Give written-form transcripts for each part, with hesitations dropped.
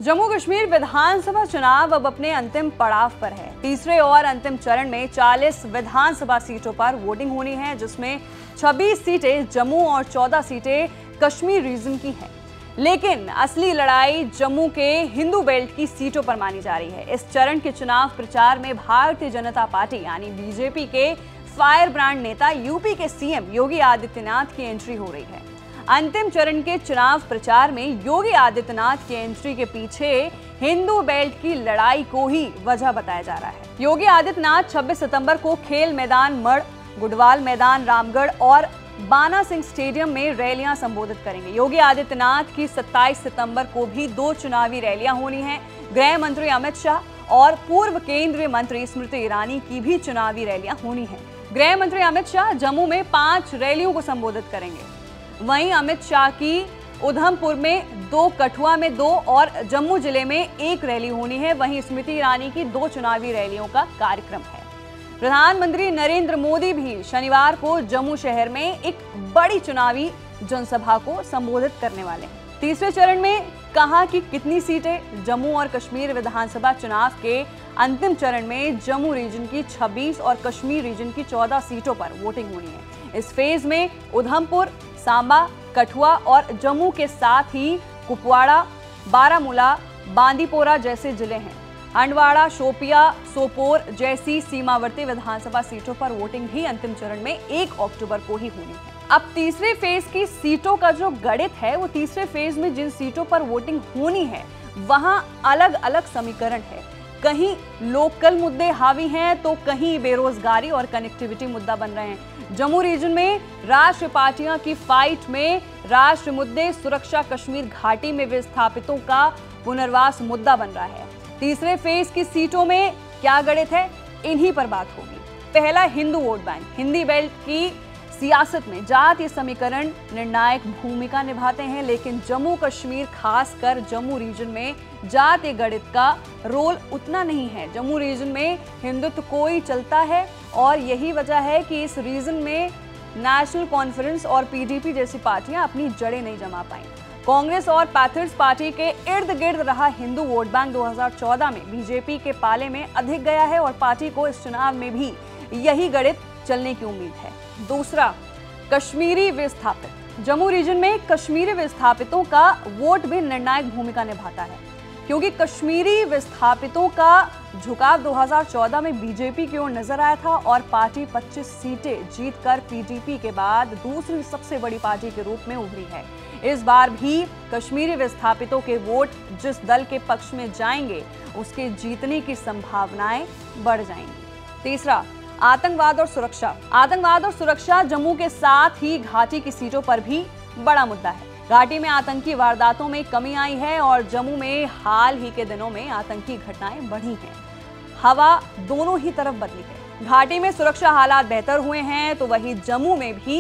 जम्मू कश्मीर विधानसभा चुनाव अब अपने अंतिम पड़ाव पर है। तीसरे और अंतिम चरण में 40 विधानसभा सीटों पर वोटिंग होनी है, जिसमें 26 सीटें जम्मू और 14 सीटें कश्मीर रीजन की हैं। लेकिन असली लड़ाई जम्मू के हिंदू बेल्ट की सीटों पर मानी जा रही है। इस चरण के चुनाव प्रचार में भारतीय जनता पार्टी यानी बीजेपी के फायर ब्रांड नेता यूपी के सीएम योगी आदित्यनाथ की एंट्री हो रही है। अंतिम चरण के चुनाव प्रचार में योगी आदित्यनाथ की एंट्री के पीछे हिंदू बेल्ट की लड़ाई को ही वजह बताया जा रहा है। योगी आदित्यनाथ 26 सितंबर को खेल मैदान मड़, गुडवाल मैदान रामगढ़ और बाना सिंह स्टेडियम में रैलियां संबोधित करेंगे। योगी आदित्यनाथ की 27 सितंबर को भी 2 चुनावी रैलियां होनी हैं। गृह मंत्री अमित शाह और पूर्व केंद्रीय मंत्री स्मृति ईरानी की भी चुनावी रैलियां होनी हैं। गृह मंत्री अमित शाह जम्मू में 5 रैलियों को संबोधित करेंगे। वहीं अमित शाह की उधमपुर में 2, कठुआ में 2 और जम्मू जिले में 1 रैली होनी है। वहीं स्मृति ईरानी की 2 चुनावी रैलियों का कार्यक्रम है। प्रधानमंत्री नरेंद्र मोदी भी शनिवार को जम्मू शहर में एक बड़ी चुनावी जनसभा को संबोधित करने वाले हैं। तीसरे चरण में कहा कि कितनी सीटें। जम्मू और कश्मीर विधानसभा चुनाव के अंतिम चरण में जम्मू रीजन की 26 और कश्मीर रीजन की 14 सीटों पर वोटिंग होनी है। इस फेज में उधमपुर, सांबा, कठुआ और जम्मू के साथ ही कुपवाड़ा, बारामूला, बांदीपोरा जैसे जिले हैं। हंडवाड़ा, शोपिया, सोपोर जैसी सीमावर्ती विधानसभा सीटों पर वोटिंग भी अंतिम चरण में 1 अक्टूबर को ही होनी है। अब तीसरे फेज की सीटों का जो गणित है, वो तीसरे फेज में जिन सीटों पर वोटिंग होनी है वहां अलग अलग समीकरण है। कहीं लोकल मुद्दे हावी हैं तो कहीं बेरोजगारी और कनेक्टिविटी मुद्दा बन रहे हैं। जम्मू रीजन में राष्ट्रीय पार्टियां की फाइट में राष्ट्रीय मुद्दे, सुरक्षा, कश्मीर घाटी में विस्थापितों का पुनर्वास मुद्दा बन रहा है। तीसरे फेज की सीटों में क्या गणित है, इन्हीं पर बात होगी। पहला, Hindu vote bank. Hindi belt की सियासत में जातीय समीकरण निर्णायक भूमिका निभाते हैं, लेकिन जम्मू कश्मीर, खासकर जम्मू रीजन में जातीय गणित का रोल उतना नहीं है। जम्मू रीजन में हिंदुत्व को ही चलता है और यही वजह है कि इस रीजन में नेशनल कॉन्फ्रेंस और पीडीपी जैसी पार्टियां अपनी जड़ें नहीं जमा पाई। कांग्रेस और पैथर्स पार्टी के इर्द गिर्द रहा हिंदू वोट बैंक 2014 में बीजेपी के पाले में अधिक गया है और पार्टी को इस चुनाव में भी यही गणित चलने की उम्मीद है। दूसरा, कश्मीरी विस्थापित। जम्मू रीजन में कश्मीरी विस्थापितों का वोट भी निर्णायक भूमिका निभाता है, क्योंकि कश्मीरी विस्थापितों का झुकाव 2014 में बीजेपी की ओर नजर आया था और पार्टी 25 सीटें जीतकर पीडीपी के बाद दूसरी सबसे बड़ी पार्टी के रूप में उभरी है। इस बार भी कश्मीरी विस्थापितों के वोट जिस दल के पक्ष में जाएंगे उसके जीतने की संभावनाएं बढ़ जाएंगी। तीसरा, आतंकवाद और सुरक्षा। आतंकवाद और सुरक्षा जम्मू के साथ ही घाटी की सीटों पर भी बड़ा मुद्दा है। घाटी में आतंकी वारदातों में कमी आई है और जम्मू में हाल ही के दिनों में आतंकी घटनाएं बढ़ी हैं। हवा दोनों ही तरफ बदली है। घाटी में सुरक्षा हालात बेहतर हुए हैं तो वहीं जम्मू में भी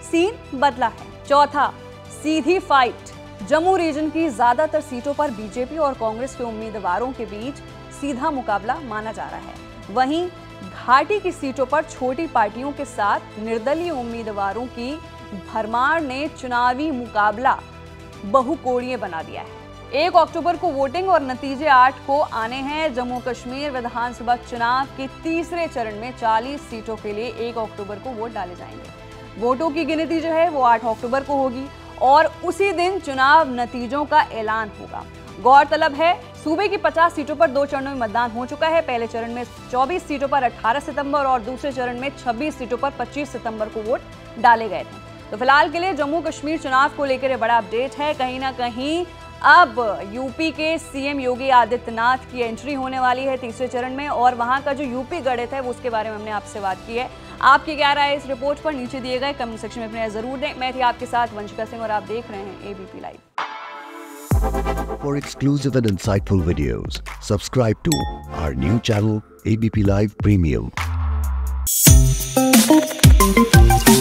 सीन बदला है। चौथा, सीधी फाइट। जम्मू रीजन की ज्यादातर सीटों पर बीजेपी और कांग्रेस के उम्मीदवारों के बीच सीधा मुकाबला माना जा रहा है। वहीं घाटी की सीटों पर छोटी पार्टियों के साथ निर्दलीय उम्मीदवारों की भरमार ने चुनावी मुकाबला बहुकोणीय बना दिया है। 1 अक्टूबर को वोटिंग और नतीजे 8 को आने हैं। जम्मू कश्मीर विधानसभा चुनाव के तीसरे चरण में 40 सीटों के लिए 1 अक्टूबर को वोट डाले जाएंगे। वोटों की गिनती जो है वो 8 अक्टूबर को होगी और उसी दिन चुनाव नतीजों का ऐलान होगा। गौरतलब है, सूबे की 50 सीटों पर 2 चरणों में मतदान हो चुका है। पहले चरण में 24 सीटों पर 18 सितंबर और दूसरे चरण में 26 सीटों पर 25 सितंबर को वोट डाले गए थे। तो फिलहाल के लिए जम्मू कश्मीर चुनाव को लेकर बड़ा अपडेट है। कहीं ना कहीं अब यूपी के सीएम योगी आदित्यनाथ की एंट्री होने वाली है तीसरे चरण में और वहां का जो यूपी गणित है वो उसके बारे में हमने आपसे बात की है। आपकी क्या राय है इस रिपोर्ट पर, नीचे दिए गए कमेंट सेक्शन में अपनी राय जरूर दें। मैं थी आपके साथ वंशिका सिंह और आप देख रहे हैं ABP live. For exclusive and insightful videos, subscribe to our new channel ABP Live Premium.